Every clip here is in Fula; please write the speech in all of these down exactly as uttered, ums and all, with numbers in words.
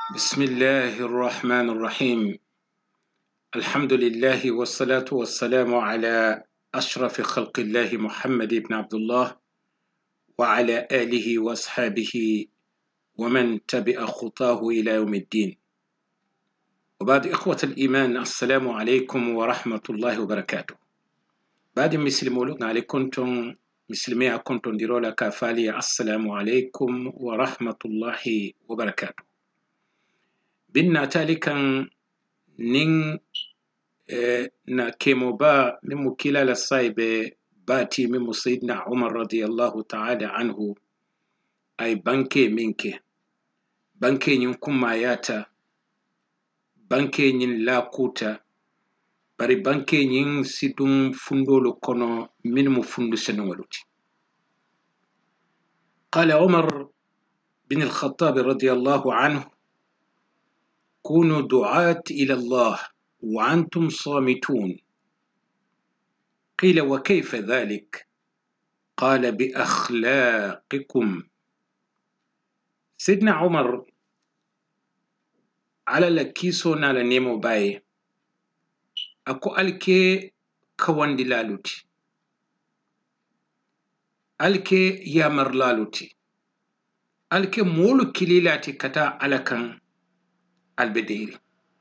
بسم الله الرحمن الرحيم. الحمد لله والصلاة والسلام على أشرف خلق الله محمد بن عبد الله وعلى آله وأصحابه ومن تبع خطاه إلى يوم الدين. وبعد إخوة الإيمان، السلام عليكم ورحمة الله وبركاته. بعد مسلمون عليكم مسلمي كنتم ديرولا كافالي السلام عليكم ورحمة الله وبركاته. بنا تالكا nin eh, na kemo ba min mu kilala saibe bati min mu sayyidina Umar radiyallahu ta'ala anhu ay banke minke banke nyin kummayata banke nyin lakuta bari banke nyin sidum fundolo kono min mu fundu senwaluti. قال عمر بن الخطاب رضي الله عنه: كونوا دعاة إلى الله وأنتم صامتون. قيل: وكيف ذلك؟ قال: بأخلاقكم. سيدنا عمر على لكيسو نالا نيمو باي أكو ألكي كوان دلالوتي ألكي يامر لالوتي ألكي مولو كليلاتي كتا على كان البديل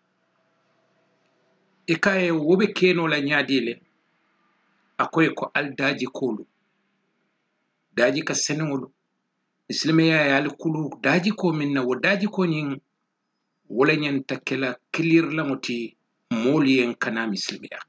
إكاي وبكينو لنياديلي أكو يكو الداجي كولو daji ka senengolu islamiyya ya alkulu daji ko minna wo daji ko nyin wala nyen takela clear lamoti moliyen kana mislimiyya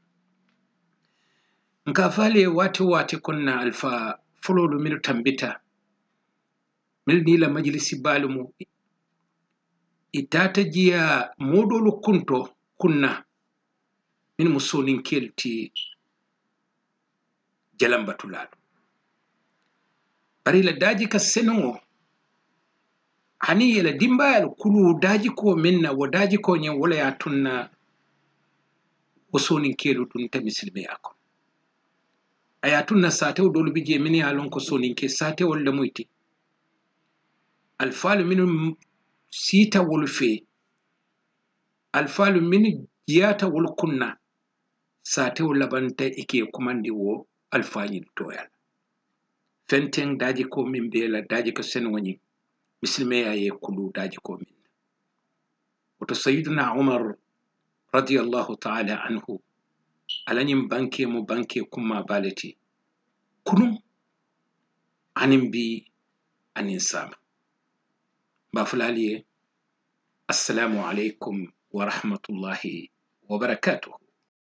nka fale wati wati kunna alfa fulolu mil tambita mil nila majlisi balumu itata jiya modolu kunto kunna min musonin kelti jalambatulalo bari la daji ka senengo hani yela dimbayal kulu daji ko minna wo daji ko nyen wala ya tunna wosonin kelu tun ta misilme akon aya tunna sate o dolu bije min ya lon ko sonin ke sate wala moyti alfalu min sita wolfe alfalu min jiyata wol kunna sate wala banta ike kumandi wo alfanyi toyal fenten daji ko min bela daji ka senengo nyi misilme ya ye kulu daji ko min wato sayyidina Umar radiyallahu ta'ala anhu alanin banke mu banke kuma balati kunu anin bi anin sama ba fulaliye. Assalamu alaikum wa rahmatullahi wa barakatuh.